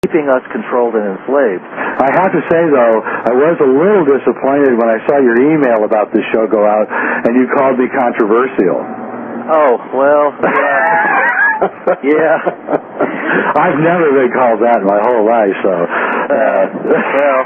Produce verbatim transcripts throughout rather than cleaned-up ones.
keeping us controlled and enslaved. I have to say, though, I was a little disappointed when I saw your email about this show go out, and you called me controversial. Oh, well, yeah. Yeah. I've never been called that in my whole life, so... Uh, well...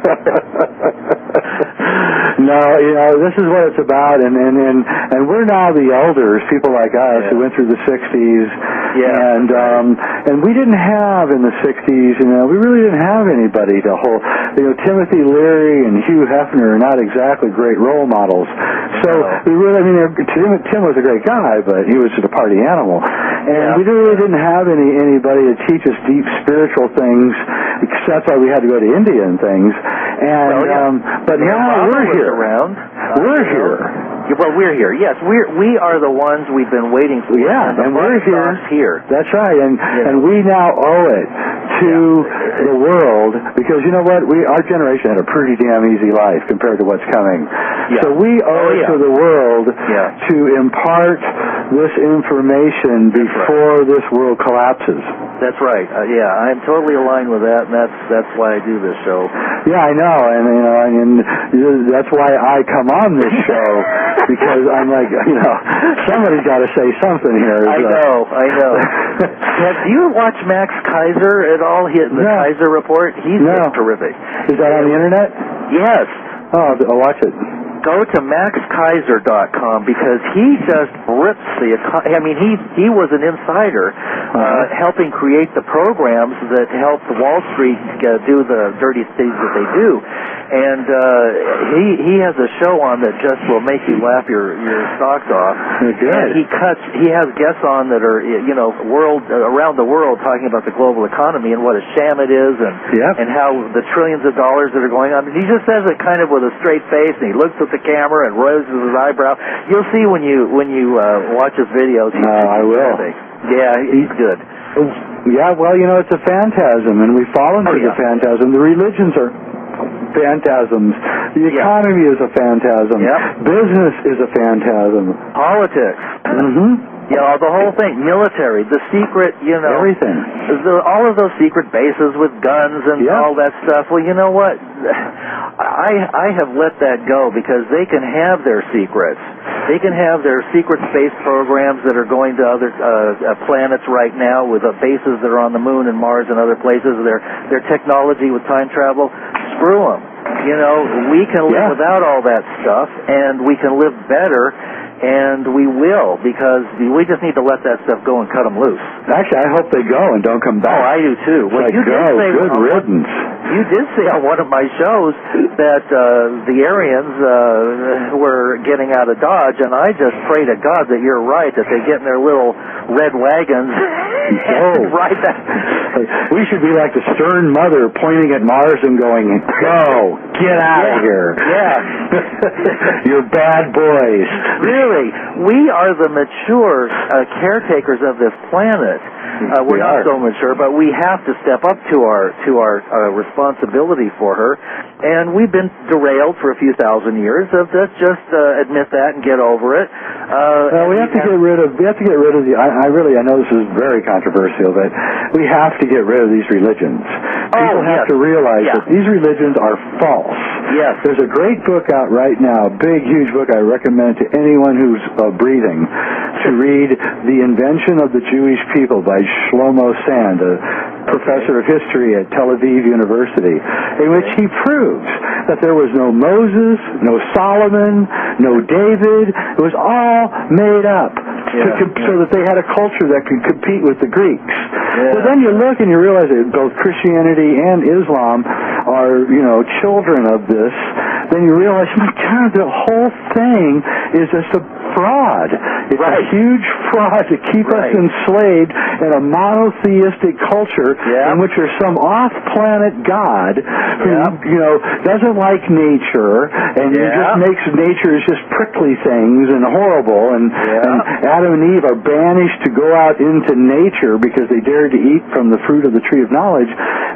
No, you know, this is what it's about, and and, and, and we're now the elders, people like us, yeah. who went through the sixties, yeah. and um, and we didn't have in the sixties, you know, we really didn't have anybody to hold, you know, Timothy Leary and Hugh Hefner are not exactly great role models, so no. we really, I mean, Tim, Tim was a great guy, but he was just a party animal, and yeah. we really didn't have any anybody to teach us deep spiritual things, because that's why we had to go to India and things, and well, yeah. um, but yeah, now we're here. Around. We're uh, here. Yeah, well, we're here. Yes, we're we are the ones we've been waiting for. Yeah, and, and we're here. here. That's right, and yeah. and we now owe it to yeah. the world, because you know what? We our generation had a pretty damn easy life compared to what's coming. Yeah. So we owe oh, it yeah. to the world yeah. to impart this information before right. this world collapses. That's right. Uh, yeah, I'm totally aligned with that, and that's that's why I do this show. Yeah, I know, and you know, and that's why I come on this show, because I'm like, you know, somebody's got to say something here. I know, I know. Have you watched Max Kaiser at all? He, the no. Kaiser Report? He's no. terrific. Is that on the internet? Yes. Oh, I'll watch it. Go to max kaiser dot com, because he just rips the economy. I mean, he he was an insider uh, uh-huh. helping create the programs that help Wall Street uh, do the dirty things that they do. And uh, he he has a show on that just will make you laugh your your socks off. Good. And he cuts. He has guests on that are you know world uh, around the world talking about the global economy and what a sham it is, and yep. and how the trillions of dollars that are going on. And he just says it kind of with a straight face, and he looks at the camera and raises his eyebrow. You'll see when you when you uh, watch his videos. No, uh, I will. Yeah, he's good. Yeah, well, you know, it's a phantasm, and we fall into oh, yeah. the phantasm. The religions are phantasms. The economy yep. is a phantasm. Yep. Business is a phantasm. Politics. Mm-hmm. Yeah, the whole thing. Military, the secret, you know. Everything. The, all of those secret bases with guns and yep. all that stuff. Well, you know what? I I have let that go, because they can have their secrets. They can have their secret space programs that are going to other uh, planets right now, with uh, bases that are on the moon and Mars and other places. Their their technology with time travel. Screw them. You know, we can live yeah. without all that stuff, and we can live better. And we will, because we just need to let that stuff go and cut them loose. Actually, I hope they go and don't come back. Oh, I do too. Well, like, you did go, say good on riddance. One, you did say on one of my shows that uh, the Aryans uh, were getting out of Dodge, and I just pray to God that you're right, that they get in their little red wagons and oh. ride that. We should be like the stern mother pointing at Mars and going, "Go, get out yeah. of here! Yeah, you're bad boys." Really. We are the mature uh, caretakers of this planet. Uh, we're we not are. so mature, but we have to step up to our to our uh, responsibility for her. And we've been derailed for a few thousand years. So let's just uh, admit that and get over it. Uh, well, we have to have, get rid of. We have to get rid of the. I, I really. I know this is very controversial, but we have to get rid of these religions. People oh, have yes. to realize yeah. that these religions are false. Yes. There's a great book out right now, a big, huge book I recommend to anyone who's uh, breathing, to read The Invention of the Jewish People by Shlomo Sand, a professor of history at Tel Aviv University, in which he proves that there was no Moses, no Solomon, no David. It was all made up yeah. to comp- yeah. so that they had a culture that could compete with the Greeks. Yeah. So then you look and you realize that both Christianity and Islam are, you know, children of this. Then you realize, my God, the whole thing is just a fraud. It's right. a huge fraud to keep right. us enslaved in a monotheistic culture yeah. in which there's some off-planet God who, yeah. you know, doesn't like nature and yeah. just makes nature is just prickly things and horrible. And, yeah. and Adam and Eve are banished to go out into nature because they dared to eat from the fruit of the tree of knowledge.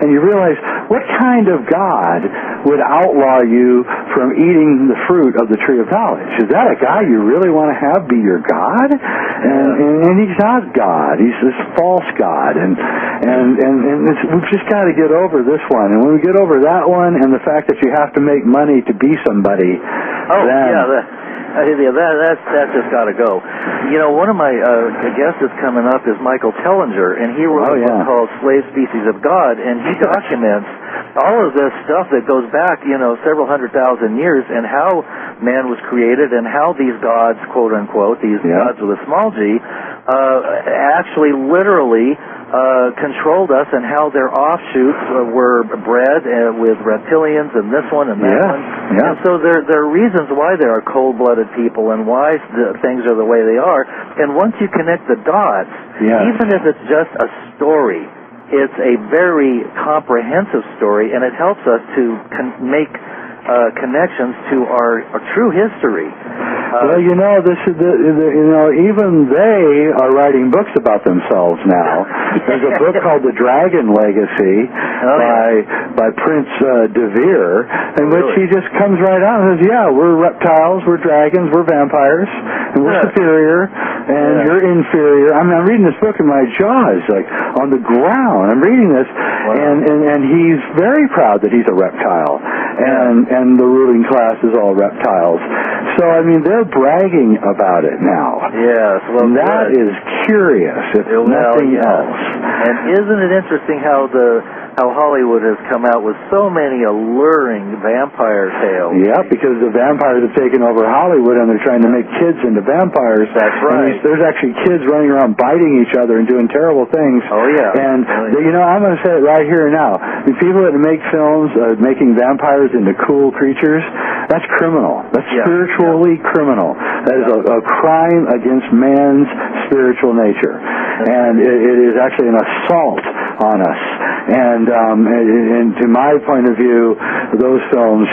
and you realize, what kind of God would outlaw you from eating the fruit of the tree of knowledge? Is that a guy you really want to have be your God? And, and, and he's not God. He's this false God. And and and, and it's, we've just got to get over this one. And when we get over that one and the fact that you have to make money to be somebody, oh then, yeah, that, uh, yeah, that that's that's just got to go. You know, one of my uh, guests that's coming up is Michael Tellinger, and he wrote oh, a yeah. book called Slave Species of God, and he documents all of this stuff that goes back, you know, several hundred thousand years, and how man was created, and how these gods, quote unquote, these yeah. gods with a small g, uh, actually, literally. Uh, controlled us, and how their offshoots uh, were bred uh, with reptilians and this one and that yeah. one. Yeah. And so there, there are reasons why there are cold-blooded people and why the things are the way they are. And once you connect the dots, yeah. even if it's just a story, it's a very comprehensive story, and it helps us to con- make uh, connections to our, our true history. Uh, well, you know, this is the, the, you know, even they are writing books about themselves now. There's a book called The Dragon Legacy oh, by yeah. by Prince uh, De Vere, in which really? he just comes right out and says, "Yeah, we're reptiles, we're dragons, we're vampires, and we're yeah. superior, and yeah. you're inferior." I mean, I'm reading this book and my jaw is like on the ground. I'm reading this, wow. and, and and he's very proud that he's a reptile, and yeah. and the ruling class is all reptiles. So I mean, they're bragging about it now. Yes, well, that good. is curious, if well, nothing yes. else. And isn't it interesting how the how Hollywood has come out with so many alluring vampire tales? Yeah, because the vampires have taken over Hollywood, and they're trying to make kids into vampires. That's right. And there's actually kids running around biting each other and doing terrible things. Oh yeah. And oh, yeah. you know, I'm going to say it right here and now. The people that make films uh, making vampires into cool creatures, that's criminal. That's yeah. spiritually yeah. criminal. That is a, a crime against man's spiritual nature, that's and right. it, it is actually an assault on us. And um, and, and to my point of view, those films,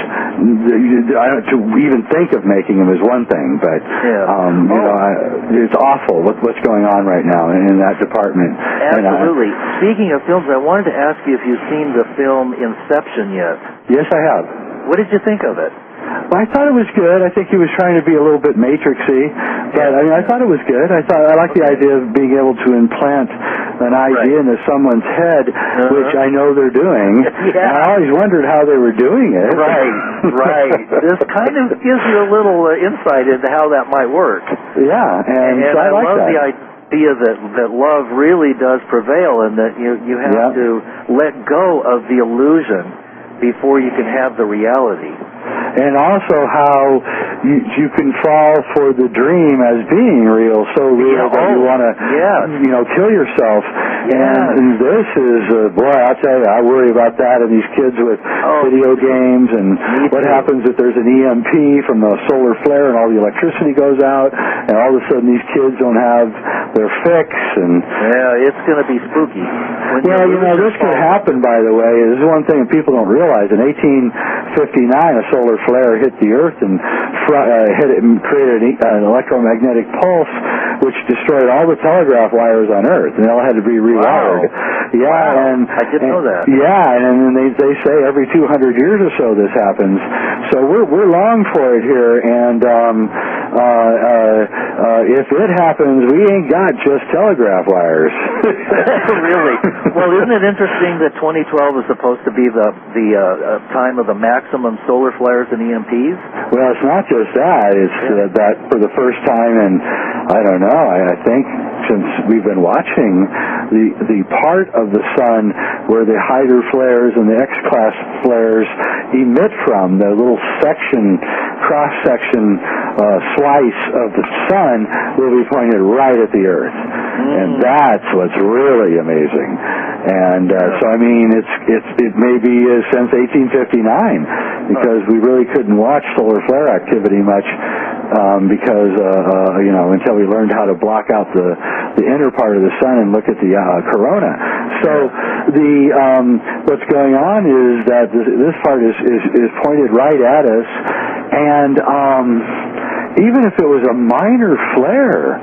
to even think of making them is one thing, but yeah. um, you oh. know, I, it's awful what, what's going on right now in, in that department. Absolutely. And I, Speaking of films, I wanted to ask you if you've seen the film Inception yet. yes, I have. What did you think of it? Well, I thought it was good. I think he was trying to be a little bit Matrixy, but I mean, I thought it was good. I thought I like the idea of being able to implant an idea right. into someone's head, uh-huh. which I know they're doing. Yeah. And I always wondered how they were doing it. Right, right. This kind of gives you a little uh, insight into how that might work. Yeah, and, and so I, I like love that. the idea that that love really does prevail, and that you you have yeah. to let go of the illusion before you can have the reality. And also how you, you can fall for the dream as being real, so real yeah, that oh, you want to, yes. you know, kill yourself. Yes. And this is, uh, boy, I'll tell you, I worry about that and these kids with oh, video games and me what too. happens if there's an E M P from the solar flare and all the electricity goes out, and all of a sudden these kids don't have their fix. And yeah, it's going to be spooky. When well, you know, this could happen, by the way. This is one thing that people don't realize. In eighteen fifty-nine, a solar flare hit the Earth and fr- uh, hit it and created an electromagnetic pulse, which destroyed all the telegraph wires on Earth, and they all had to be rewired. Wow. Yeah, wow. and I didn't and, know that. Yeah, and then they they say every two hundred years or so this happens. So we're we're long for it here, and um, uh, uh, uh, if it happens, we ain't got just telegraph wires. Really? Well, isn't it interesting that twenty twelve is supposed to be the the uh, uh, time of the maximum solar flares and E M Ps? Well, it's not just that. It's yeah. uh, that for the first time in, I don't know, I, I think since we've been watching, the the part of the sun where the Hydra flares and the X-class flares emit from, the little section, cross-section uh, slice of the sun will be pointed right at the Earth. Mm. And that's what's really amazing. And uh, so, I mean, it's it's it may be uh, since eighteen fifty-nine, because we really couldn't watch solar flare activity much um, because, uh, uh, you know, until we learned how to block out the, the inner part of the sun and look at the uh, corona. So the um, what's going on is that this, this part is, is, is pointed right at us, and um, even if it was a minor flare,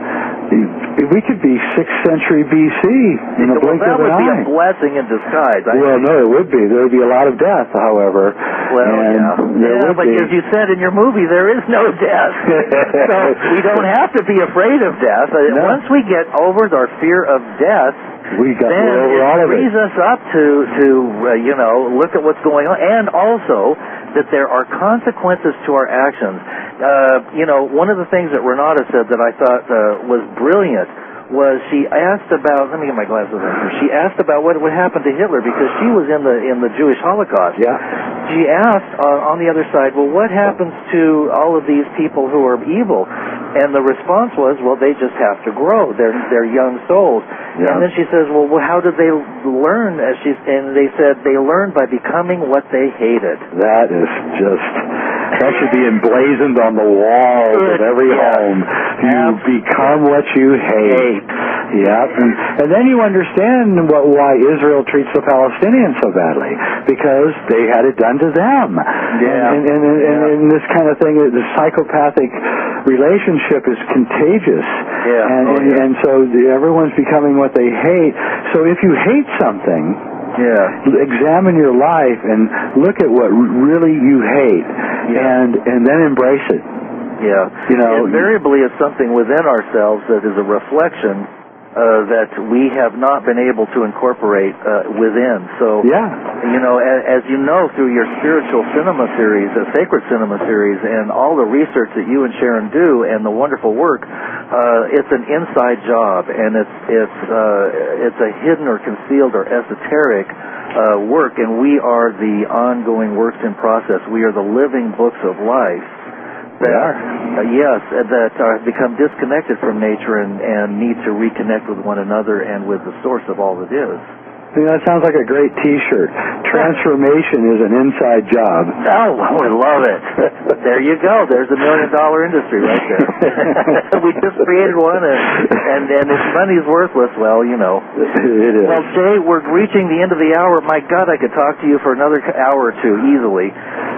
we could be sixth century B C in the well, blink that of an would be eye. a blessing in disguise. I Well, think. no, it would be. There would be a lot of death, however. Well, and yeah. there Yeah, would but be. as you said in your movie, there is no death. So we don't have to be afraid of death. Uh, No. Once we get over our fear of death, we got then over it all of it. frees us up to, to uh, you know, look at what's going on. And also that there are consequences to our actions. Uh, you know, one of the things that Renata said that I thought uh, was brilliant was she asked about, let me get my glasses on here, she asked about what would happen to Hitler because she was in the in the Jewish Holocaust. Yeah. She asked uh, on the other side, well, what happens to all of these people who are evil? And the response was, well, they just have to grow. They're, they're young souls. Yeah. And then she says, well, well, how did they learn? As she, and they said they learned by becoming what they hated. That is just, that should be emblazoned on the walls of every Yes. home. You become what you hate. Yeah, and, and then you understand what, why Israel treats the Palestinians so badly, because they had it done to them. Yeah. And, and, and, and, Yeah. and this kind of thing, the psychopathic relationship is contagious. Yeah. And, Oh, and, yeah. and so the, everyone's becoming what they hate. So if you hate something, Yeah. examine your life and look at what really you hate, Yeah. and and then embrace it. Yeah. You know, invariably it's something within ourselves that is a reflection uh, that we have not been able to incorporate uh, within. So, yeah, you know, as, as you know through your spiritual cinema series, the Sacred Cinema series, and all the research that you and Sharon do, and the wonderful work, uh, it's an inside job, and it's it's uh, it's a hidden or concealed or esoteric uh, work, and we are the ongoing works in process. We are the living books of life. That, uh, yes, uh, that uh, become disconnected from nature and, and need to reconnect with one another and with the source of all that is. You know, that sounds like a great T-shirt. Transformation is an inside job. Oh, I love it. There you go. There's a million-dollar industry right there. We just created one, and, and, and if money's worthless, well, you know. It is. Well, Jay, we're reaching the end of the hour. My God, I could talk to you for another hour or two easily.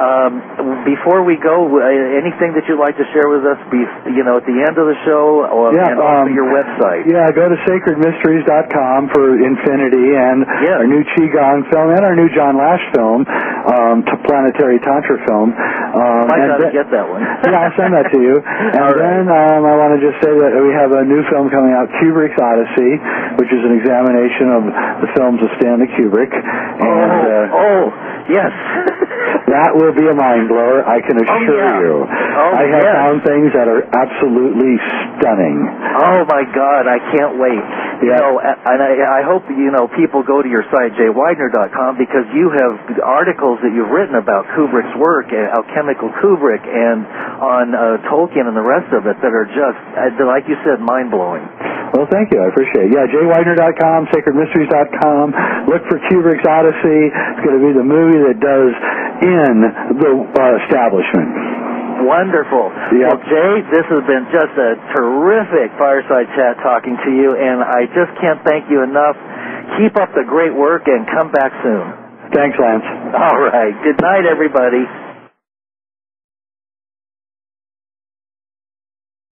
Um, before we go, uh, anything that you'd like to share with us, be, you know, at the end of the show, or, Yeah, and also um, your website? Yeah, go to sacred mysteries dot com for Infinity and Yes. our new Qigong film and our new John Lash film, um, to Planetary Tantra film. Um, I and got to then- get that one. Yeah, I'll send that to you. And All right. then um, I want to just say that we have a new film coming out, Kubrick's Odyssey, which is an examination of the films of Stanley Kubrick. And oh, uh, oh, yes. that will be a mind blower, I can assure yeah. you. Oh, I have yes. found things that are absolutely stunning. Oh my God, I can't wait. You Yeah. know, and I, I hope, you know, people go to your site, jay widener dot com, because you have articles that you've written about Kubrick's work, uh, Alchemical Kubrick, and on uh, Tolkien and the rest of it that are just, uh, like you said, mind-blowing. Well, thank you. I appreciate it. Yeah, jay widener dot com, sacred mysteries dot com. Look for Kubrick's Odyssey. It's going to be the movie that does in the uh, establishment. Wonderful. Yep. Well, Jay, this has been just a terrific fireside chat talking to you, and I just can't thank you enough. Keep up the great work and come back soon. Thanks, Lance. All right. Good night, everybody.